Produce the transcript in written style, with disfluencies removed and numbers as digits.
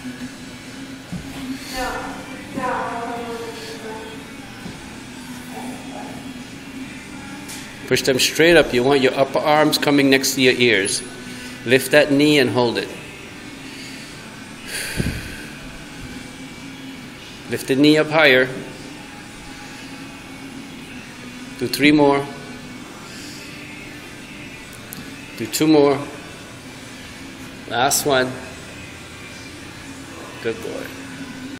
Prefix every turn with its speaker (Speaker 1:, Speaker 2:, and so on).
Speaker 1: Push them straight up. You want your upper arms coming next to your ears. Lift that knee and hold it. Lift the knee up higher. Do 3 more. Do 2 more. Last one. Good boy.